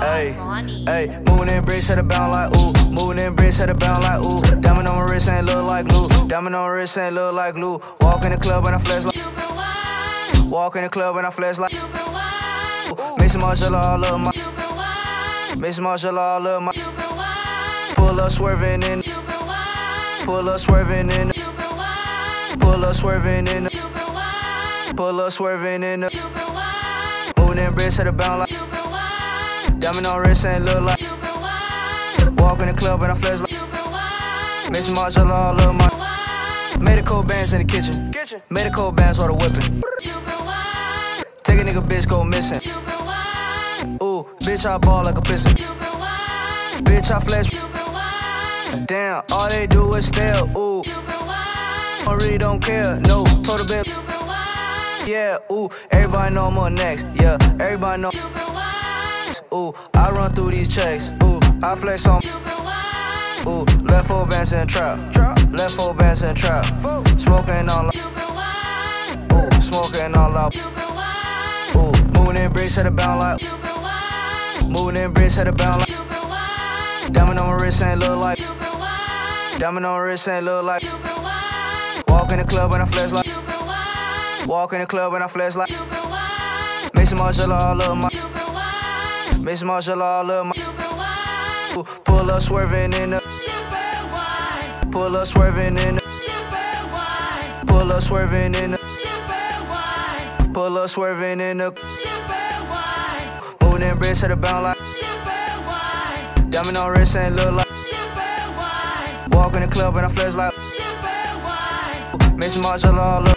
Ayy, ayy, moving in bricks, had a bound like ooh. Moving in bricks, had a bound like ooh. Diamond on my wrist ain't look like glue. Diamond on my wrist ain't look like glue. Walk in the club and I flex like. Walk in the club and I flex like. Make some marshall all up my. Make some marshall all up my. Pull up swerving in. Pull up swerving in. Pull up swerving in. Pull up swerving in. Moving in bricks, had a bound like. Diamond on wrist ain't look like. Walk in the club and I flex like. Make some marshall all up my. Made a cold bands in the kitchen. Made a cold bands while the whipping. Take a nigga bitch go missing. Ooh, bitch I ball like a piston. Bitch I flex. Damn, all they do is stare. Ooh, I really don't care. No, told the bitch. Yeah, ooh, everybody know I'm on next. Yeah, everybody know. Ooh, I run through these checks. Ooh, I flex on. Ooh, left 4 bands in trap. Left 4 bands in trap. Smoking all out. Ooh, smoking all out. Ooh, moving in bricks, had a bound like. Moving in bricks, had a bound like. Diamond on my wrist ain't look like. Diamond on my wrist ain't look like. Walk in the club and I flex like. Walk in the club and I flex like. Make some marshall all up my. Make some marshall all up my. Ooh, pull up swerving in the. Pull up swerving in the. Pull up swerving in the. Pull up swerving in the. Moving in bricks, had a bound like. Diamond on wrist ain't look like. Walk in the club and I flex like. Make some marshall all up.